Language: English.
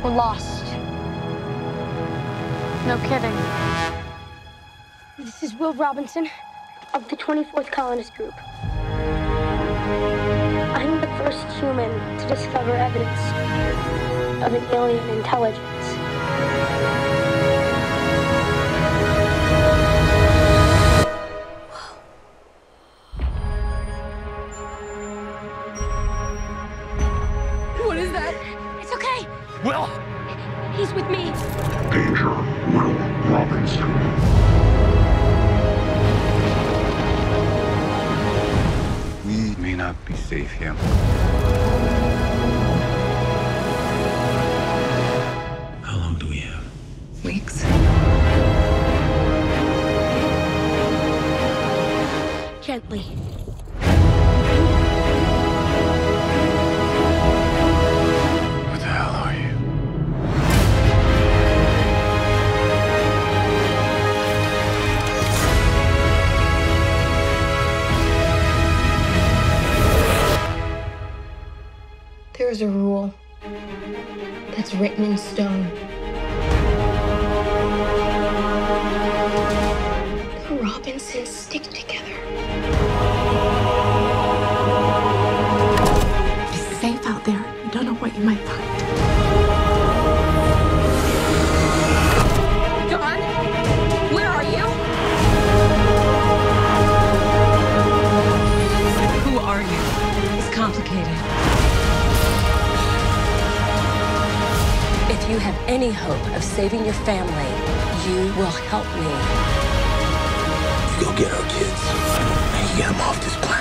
We're lost. No kidding. This is Will Robinson of the 24th Colonist Group. I'm the first human to discover evidence of an alien intelligence. What is that? It's okay. Will! He's with me. Danger, Will Robinson. We may not be safe here. How long do we have? Weeks. Gently. What the hell are you? There is a rule that's written in stone. The Robinsons stick together. Be safe out there. You don't know what you might find. John? Where are you? Who are you? It's complicated. If you have any hope of saving your family, you will help me. You go get our kids, and you get them off this planet.